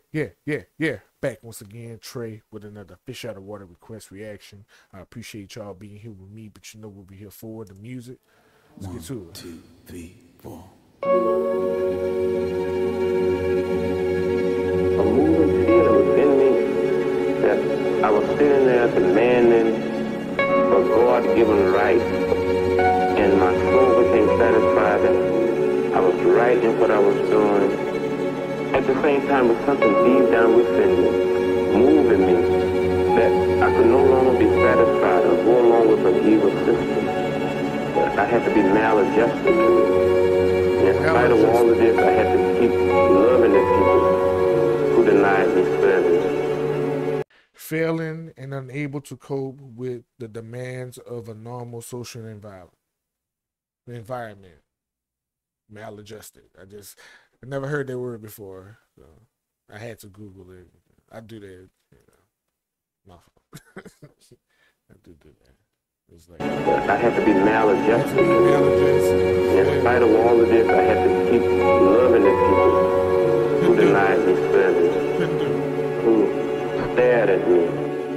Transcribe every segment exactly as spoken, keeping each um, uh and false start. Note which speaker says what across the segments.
Speaker 1: Yeah, yeah, yeah. Back once again, Trey, with another Fish Out of Water request reaction. I appreciate y'all being here with me, but you know what we're here for, the music. Let's
Speaker 2: One,
Speaker 1: get to it.
Speaker 2: two, three, four.
Speaker 3: A moving feeling within me that I was sitting there demanding a God-given right, and my soul became satisfied that I was right in what I was doing. At the same time, with something deep down within me, moving me, that I could no longer be satisfied or go along with an evil system. That I had to be maladjusted to it. In spite of all of this, I had to keep loving the people who denied me service.
Speaker 1: Failing and unable to cope with the demands of a normal social environment. Environment. Maladjusted. I just I never heard that word before, so I had to Google it. I do that, you know. My fault. I do do that. It's like
Speaker 3: I had to be maladjusted.
Speaker 1: maladjusted.
Speaker 3: In spite of all of this, I had to keep loving the people who denied me service, who stared at me.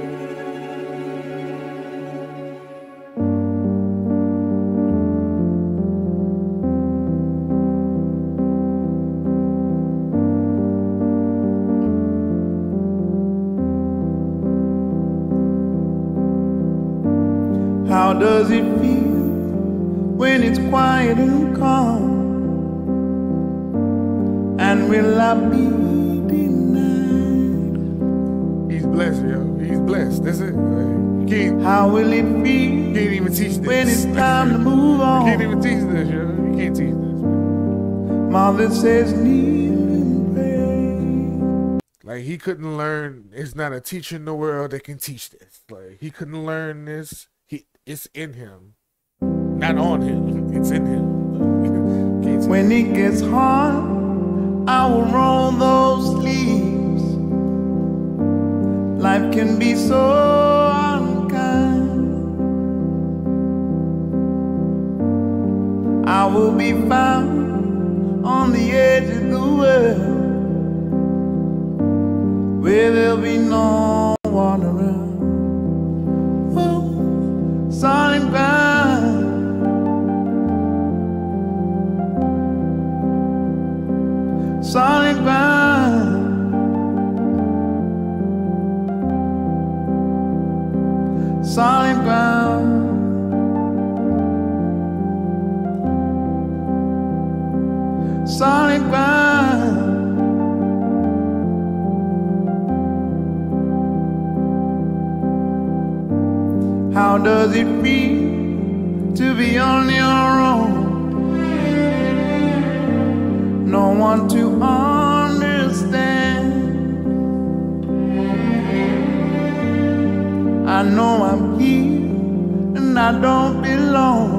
Speaker 4: How does it feel when it's quiet and calm? And will I be denied?
Speaker 1: He's blessed, yo. He's blessed. That's it. Like, you can't,
Speaker 4: How will it
Speaker 1: you
Speaker 4: feel
Speaker 1: can't even teach this.
Speaker 4: when it's time to move
Speaker 1: You can't
Speaker 4: on?
Speaker 1: even teach this, yo. You can't teach this.
Speaker 4: Mother says kneel and pray.
Speaker 1: Like, he couldn't learn. It's not a teacher in the world that can teach this. Like, he couldn't learn this. He, it's in him, not on him. It's in him. Can't teach
Speaker 4: When it gets hard, I will roll those sleeves. Life can be so unkind. I will be found on the edge of the world, where there'll be no one around. Oh, solid ground. Solid ground. Solid ground. Solid ground. How does it feel to be on your own? No one to understand. I know I'm here and I don't belong.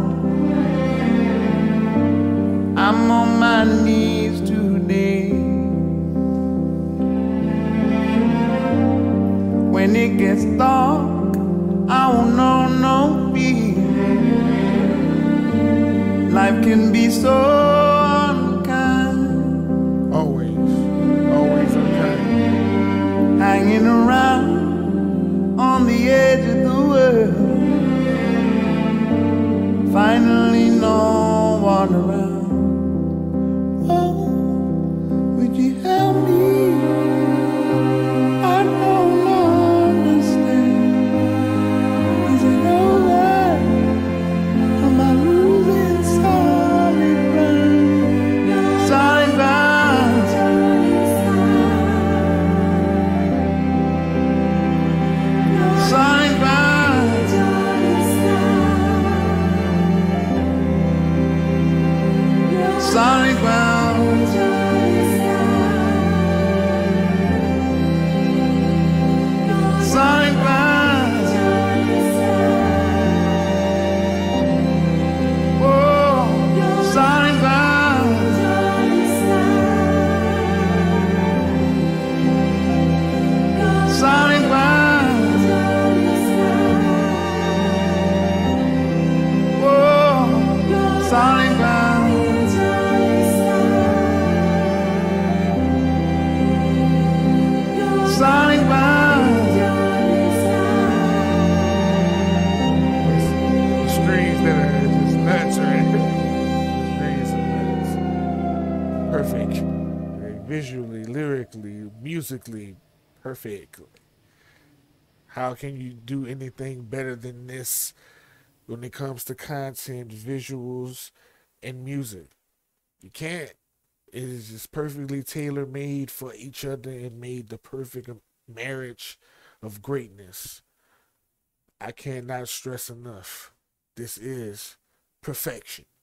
Speaker 4: I'm on my knees today. When it gets dark, I won't know no fear. Life can be so unkind.
Speaker 1: Always, always unkind.
Speaker 4: Hanging around on the edge of the world. Finally no one around. Oh, would you help me? I don't understand. Is it over? Am I losing solid ground? Solid ground.
Speaker 1: visually, lyrically, musically, perfectly. How can you do anything better than this when it comes to content, visuals, and music? You can't. It is just perfectly tailor made for each other and made the perfect marriage of greatness. I cannot stress enough. This is perfection.